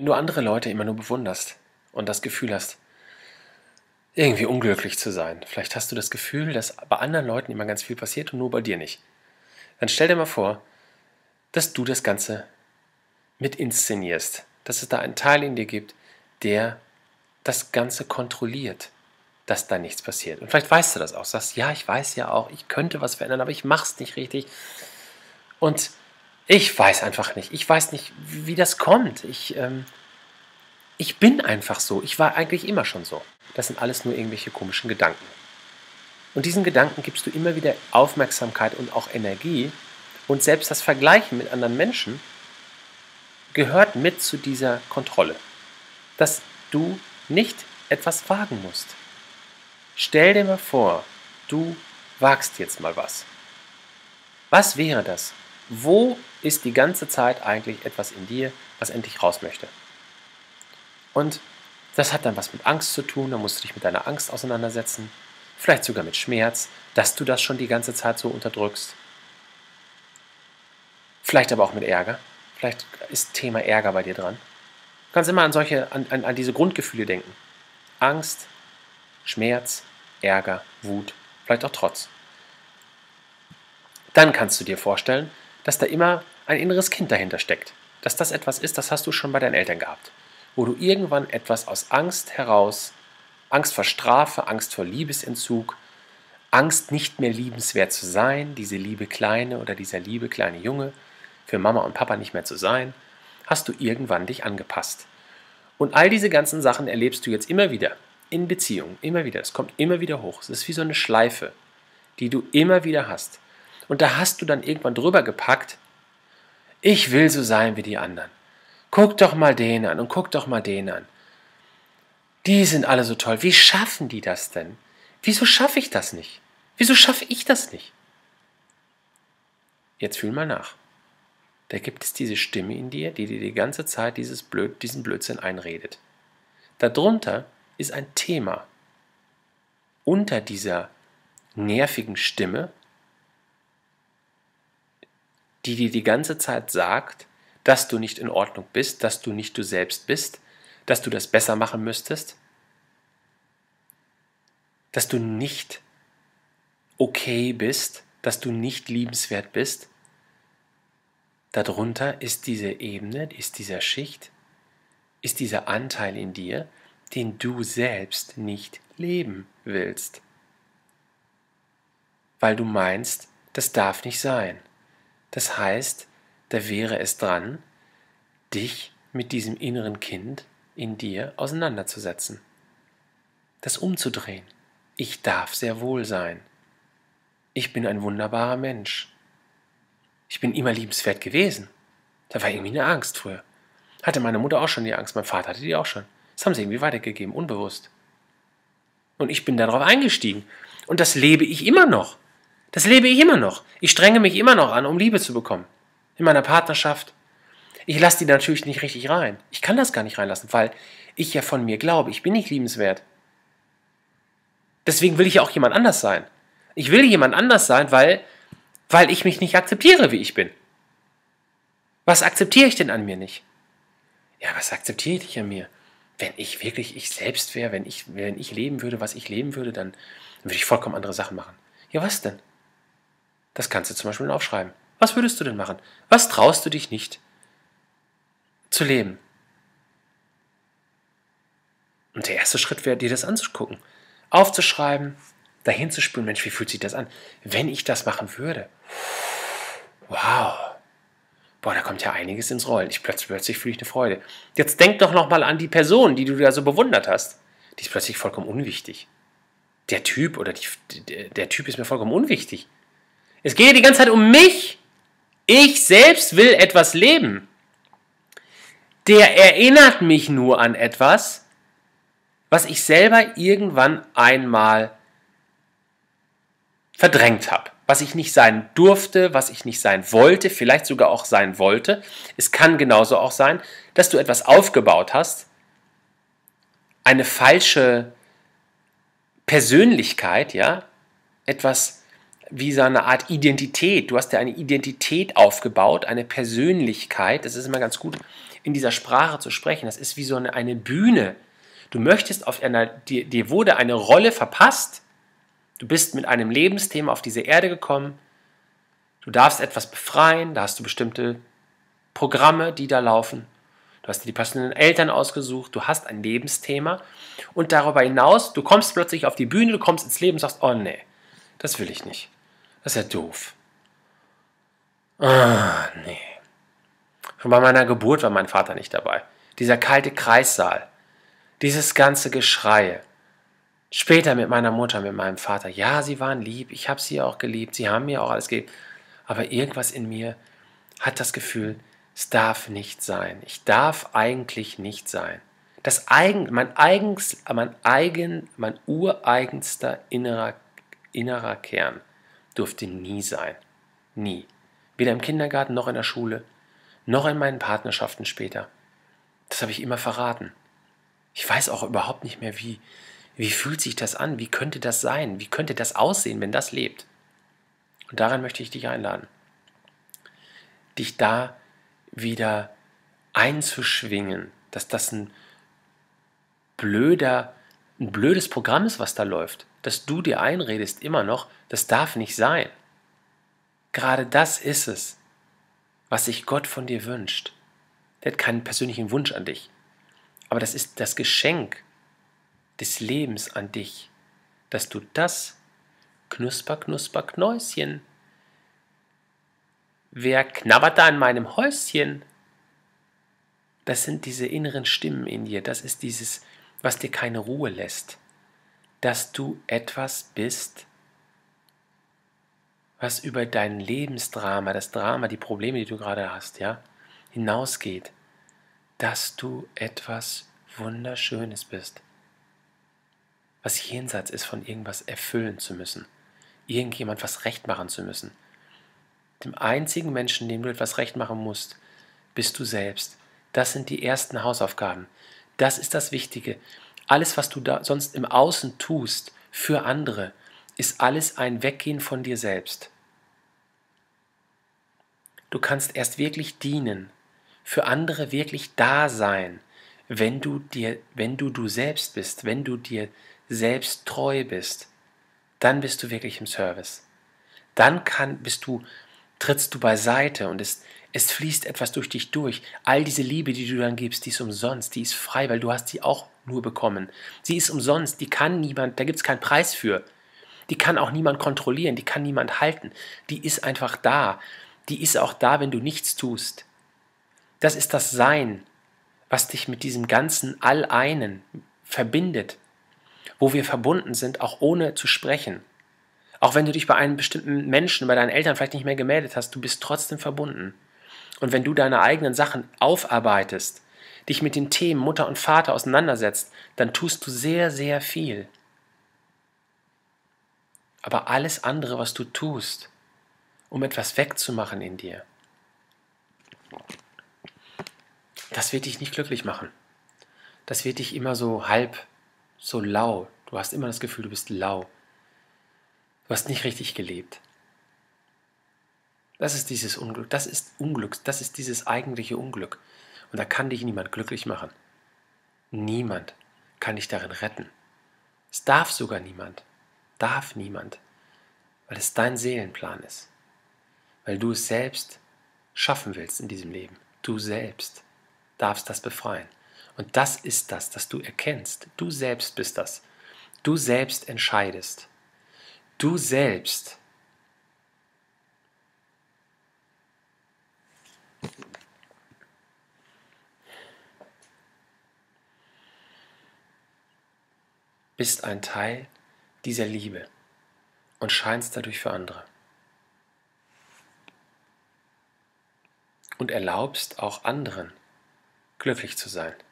Wenn du andere Leute immer nur bewunderst und das Gefühl hast, irgendwie unglücklich zu sein, vielleicht hast du das Gefühl, dass bei anderen Leuten immer ganz viel passiert und nur bei dir nicht, dann stell dir mal vor, dass du das Ganze mit inszenierst, dass es da einen Teil in dir gibt, der das Ganze kontrolliert, dass da nichts passiert. Und vielleicht weißt du das auch, sagst, ja, ich weiß ja auch, ich könnte was verändern, aber ich mach's nicht richtig. Und ich weiß einfach nicht, ich weiß nicht, wie das kommt. Ich bin einfach so, ich war eigentlich immer schon so. Das sind alles nur irgendwelche komischen Gedanken. Und diesen Gedanken gibst du immer wieder Aufmerksamkeit und auch Energie. Und selbst das Vergleichen mit anderen Menschen gehört mit zu dieser Kontrolle. Dass du nicht etwas wagen musst. Stell dir mal vor, du wagst jetzt mal was. Was wäre das? Wo ist die ganze Zeit eigentlich etwas in dir, was endlich raus möchte? Und das hat dann was mit Angst zu tun, da musst du dich mit deiner Angst auseinandersetzen, vielleicht sogar mit Schmerz, dass du das schon die ganze Zeit so unterdrückst. Vielleicht aber auch mit Ärger. Vielleicht ist Thema Ärger bei dir dran. Du kannst immer an diese Grundgefühle denken. Angst, Schmerz, Ärger, Wut, vielleicht auch Trotz. Dann kannst du dir vorstellen, dass da immer ein inneres Kind dahinter steckt. Dass das etwas ist, das hast du schon bei deinen Eltern gehabt. Wo du irgendwann etwas aus Angst heraus, Angst vor Strafe, Angst vor Liebesentzug, Angst nicht mehr liebenswert zu sein, diese liebe Kleine oder dieser liebe kleine Junge, für Mama und Papa nicht mehr zu sein, hast du irgendwann dich angepasst. Und all diese ganzen Sachen erlebst du jetzt immer wieder, in Beziehungen, immer wieder. Es kommt immer wieder hoch. Es ist wie so eine Schleife, die du immer wieder hast. Und da hast du dann irgendwann drüber gepackt, ich will so sein wie die anderen. Guck doch mal den an und guck doch mal den an. Die sind alle so toll. Wie schaffen die das denn? Wieso schaffe ich das nicht? Wieso schaffe ich das nicht? Jetzt fühl mal nach. Da gibt es diese Stimme in dir, die dir die ganze Zeit diesen Blödsinn einredet. Darunter ist ein Thema. Unter dieser nervigen Stimme, die dir die ganze Zeit sagt, dass du nicht in Ordnung bist, dass du nicht du selbst bist, dass du das besser machen müsstest, dass du nicht okay bist, dass du nicht liebenswert bist. Darunter ist diese Ebene, ist dieser Schicht, ist dieser Anteil in dir, den du selbst nicht leben willst. Weil du meinst, das darf nicht sein. Das heißt, da wäre es dran, dich mit diesem inneren Kind in dir auseinanderzusetzen. Das umzudrehen. Ich darf sehr wohl sein. Ich bin ein wunderbarer Mensch. Ich bin immer liebenswert gewesen. Da war irgendwie eine Angst früher. Hatte meine Mutter auch schon die Angst, mein Vater hatte die auch schon. Das haben sie irgendwie weitergegeben, unbewusst. Und ich bin darauf eingestiegen. Und das lebe ich immer noch. Das lebe ich immer noch. Ich strenge mich immer noch an, um Liebe zu bekommen. In meiner Partnerschaft. Ich lasse die natürlich nicht richtig rein. Ich kann das gar nicht reinlassen, weil ich ja von mir glaube, ich bin nicht liebenswert. Deswegen will ich ja auch jemand anders sein. Ich will jemand anders sein, weil ich mich nicht akzeptiere, wie ich bin. Was akzeptiere ich denn an mir nicht? Ja, was akzeptiere ich an mir? Wenn ich wirklich ich selbst wäre, wenn ich leben würde, was ich leben würde, dann würde ich vollkommen andere Sachen machen. Ja, was denn? Das kannst du zum Beispiel aufschreiben. Was würdest du denn machen? Was traust du dich nicht zu leben? Und der erste Schritt wäre, dir das anzugucken. Aufzuschreiben, dahin zu spüren, Mensch, wie fühlt sich das an? Wenn ich das machen würde, wow, boah, da kommt ja einiges ins Rollen. Plötzlich fühle ich eine Freude. Jetzt denk doch nochmal an die Person, die du da so bewundert hast. Die ist plötzlich vollkommen unwichtig. Der Typ der Typ ist mir vollkommen unwichtig. Es geht ja die ganze Zeit um mich. Ich selbst will etwas leben. Der erinnert mich nur an etwas, was ich selber irgendwann einmal verdrängt habe. Was ich nicht sein durfte, was ich nicht sein wollte, vielleicht sogar auch sein wollte. Es kann genauso auch sein, dass du etwas aufgebaut hast, eine falsche Persönlichkeit, ja, etwas, wie so eine Art Identität. Du hast dir eine Identität aufgebaut, eine Persönlichkeit. Das ist immer ganz gut, in dieser Sprache zu sprechen. Das ist wie so eine Bühne. Du möchtest dir wurde eine Rolle verpasst. Du bist mit einem Lebensthema auf diese Erde gekommen. Du darfst etwas befreien. Da hast du bestimmte Programme, die da laufen. Du hast dir die passenden Eltern ausgesucht. Du hast ein Lebensthema. Und darüber hinaus, du kommst plötzlich auf die Bühne, du kommst ins Leben und sagst, oh nee, das will ich nicht. Das ist ja doof. Ah, nee. Schon bei meiner Geburt war mein Vater nicht dabei. Dieser kalte Kreissaal. Dieses ganze Geschrei. Später mit meiner Mutter, mit meinem Vater. Ja, sie waren lieb. Ich habe sie auch geliebt. Sie haben mir auch alles gegeben. Aber irgendwas in mir hat das Gefühl, es darf nicht sein. Ich darf eigentlich nicht sein. Mein ureigenster innerer Kern durfte nie sein. Nie. Weder im Kindergarten noch in der Schule, noch in meinen Partnerschaften später. Das habe ich immer verraten. Ich weiß auch überhaupt nicht mehr, wie fühlt sich das an? Wie könnte das sein? Wie könnte das aussehen, wenn das lebt? Und daran möchte ich dich einladen. Dich da wieder einzuschwingen, dass das ein blödes Programm ist, was da läuft. Dass du dir einredest immer noch, das darf nicht sein. Gerade das ist es, was sich Gott von dir wünscht. Der hat keinen persönlichen Wunsch an dich. Aber das ist das Geschenk des Lebens an dich, dass du das Knusper, Knusper, Knäuschen. Wer knabbert da an meinem Häuschen? Das sind diese inneren Stimmen in dir. Das ist dieses, was dir keine Ruhe lässt. Dass du etwas bist, was über dein Lebensdrama, das Drama, die Probleme, die du gerade hast, ja, hinausgeht. Dass du etwas Wunderschönes bist. Was jenseits ist von irgendwas erfüllen zu müssen. Irgendjemand was recht machen zu müssen. Dem einzigen Menschen, dem du etwas recht machen musst, bist du selbst. Das sind die ersten Hausaufgaben. Das ist das Wichtige. Alles, was du da sonst im Außen tust für andere, ist alles ein Weggehen von dir selbst. Du kannst erst wirklich dienen, für andere wirklich da sein, wenn du du selbst bist, wenn du dir selbst treu bist, dann bist du wirklich im Service. Dann trittst du beiseite und es fließt etwas durch dich durch. All diese Liebe, die du dann gibst, die ist umsonst, die ist frei, weil du hast sie auch nur bekommen. Sie ist umsonst, die kann niemand, da gibt es keinen Preis für. Die kann auch niemand kontrollieren, die kann niemand halten. Die ist einfach da. Die ist auch da, wenn du nichts tust. Das ist das Sein, was dich mit diesem ganzen All-Einen verbindet, wo wir verbunden sind, auch ohne zu sprechen. Auch wenn du dich bei einem bestimmten Menschen, bei deinen Eltern vielleicht nicht mehr gemeldet hast, du bist trotzdem verbunden. Und wenn du deine eigenen Sachen aufarbeitest, dich mit den Themen Mutter und Vater auseinandersetzt, dann tust du sehr, sehr viel. Aber alles andere, was du tust, um etwas wegzumachen in dir, das wird dich nicht glücklich machen. Das wird dich immer so so lau. Du hast immer das Gefühl, du bist lau. Du hast nicht richtig gelebt. Das ist dieses Unglück, das ist Unglück, das ist dieses eigentliche Unglück. Und da kann dich niemand glücklich machen. Niemand kann dich darin retten. Es darf sogar niemand. Darf niemand. Weil es dein Seelenplan ist. Weil du es selbst schaffen willst in diesem Leben. Du selbst darfst das befreien. Und das ist das, das du erkennst. Du selbst bist das. Du selbst entscheidest. Du selbst bist ein Teil dieser Liebe und scheinst dadurch für andere. Und erlaubst auch anderen glücklich zu sein.